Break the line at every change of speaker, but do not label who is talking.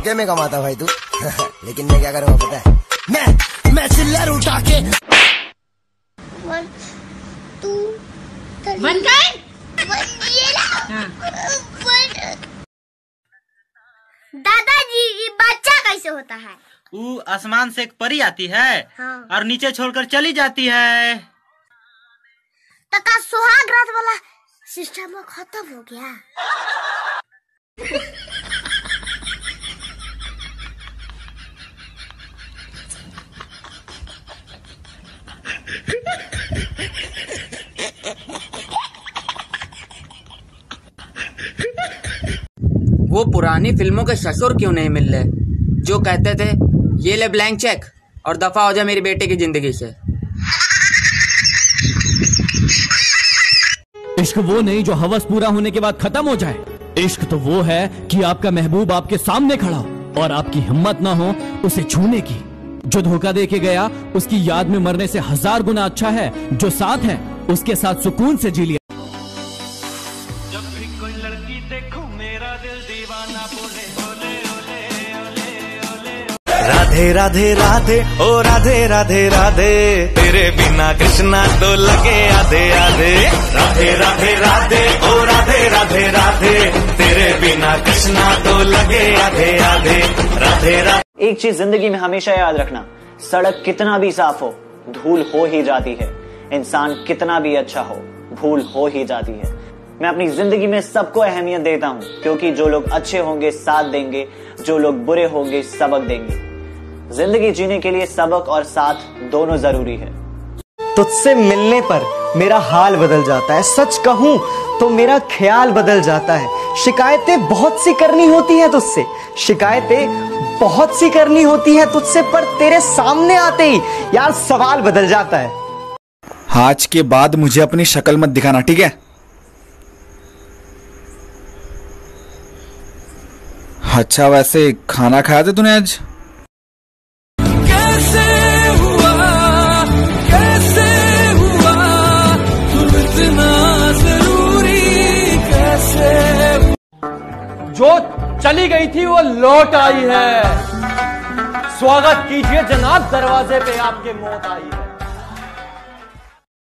धोखे में कमाता भाई तू। लेकिन मैं क्या करूँगा पता है, मैं चिल्लर उठा के
1 2
1 का
दादाजी ये बच्चा कैसे होता है?
वो आसमान से एक परी आती है
हाँ।
और नीचे छोड़कर चली जाती है।
तो का सुहाग रात वाला सिस्टम खत्म हो गया?
वो पुरानी फिल्मों के ससुर क्यों नहीं मिल रहे जो कहते थे ये ले ब्लैंक चेक और दफा हो जा मेरी बेटे की जिंदगी से।
इश्क वो नहीं जो हवस पूरा होने के बाद खत्म हो जाए। इश्क तो वो है कि आपका महबूब आपके सामने खड़ा हो और आपकी हिम्मत ना हो उसे छूने की। जो धोखा दे के गया उसकी याद में मरने से 1000 गुना अच्छा है जो साथ है उसके साथ सुकून से जी लिया।
जब भी कोई लड़की देखूं मेरा दिल दीवाना बोले ओले ओले ओले ओले।
राधे राधे राधे ओ राधे राधे राधे, तेरे बिना कृष्णा तो लगे आधे आधे। राधे राधे राधे ओ राधे राधे राधे, तेरे बिना कृष्णा तो लगे आधे आधे। राधे राधे।
एक चीज जिंदगी में हमेशा याद रखना, सड़क कितना भी साफ हो धूल हो ही जाती है, इंसान कितना भी अच्छा हो भूल हो ही जाती है। मैं अपनी जिंदगी में सबको अहमियत देता हूँ क्योंकि जो लोग अच्छे होंगे साथ देंगे, जो लोग बुरे होंगे सबक देंगे। जिंदगी जीने के लिए सबक और साथ दोनों जरूरी है।
तुझसे मिलने पर मेरा हाल बदल जाता है, सच कहूं तो मेरा ख्याल बदल जाता है। शिकायतें बहुत सी करनी होती हैं तुझसे, शिकायतें बहुत सी करनी होती है तुझसे, पर तेरे सामने आते ही यार सवाल बदल जाता है।
आज के बाद मुझे अपनी शक्ल मत दिखाना, ठीक है? अच्छा वैसे खाना खाया था तूने आज?
कैसे हुआ तुम इतना जरूरी कैसे?
जो चली गई थी वो लौट आई है। स्वागत कीजिए जनाब, दरवाजे पे आपके मौत आई है।